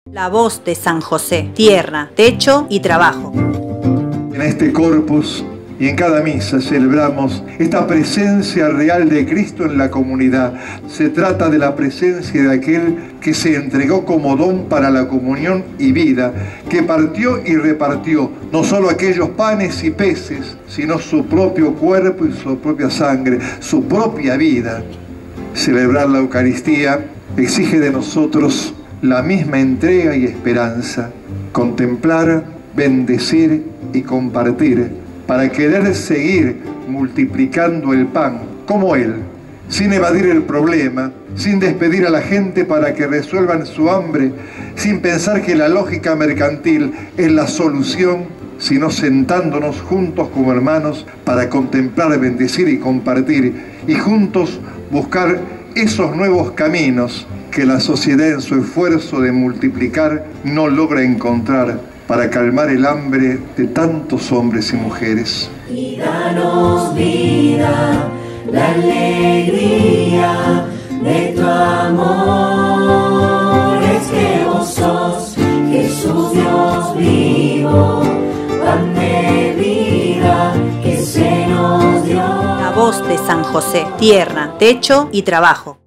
La voz de San José, tierra, techo y trabajo. En este corpus y en cada misa celebramos esta presencia real de Cristo en la comunidad. Se trata de la presencia de aquel que se entregó como don para la comunión y vida, que partió y repartió no solo aquellos panes y peces, sino su propio cuerpo y su propia sangre, su propia vida. Celebrar la Eucaristía exige de nosotros la misma entrega y esperanza, contemplar, bendecir y compartir, para querer seguir multiplicando el pan como Él, sin evadir el problema, sin despedir a la gente para que resuelvan su hambre, sin pensar que la lógica mercantil es la solución, sino sentándonos juntos como hermanos para contemplar, bendecir y compartir, y juntos buscar esos nuevos caminos que la sociedad en su esfuerzo de multiplicar no logra encontrar para calmar el hambre de tantos hombres y mujeres. Y danos vida, la alegría de tu amor. Es que vos sos Jesús Dios vivo, pan de vida que se nos dio. La voz de San José, tierra, techo y trabajo.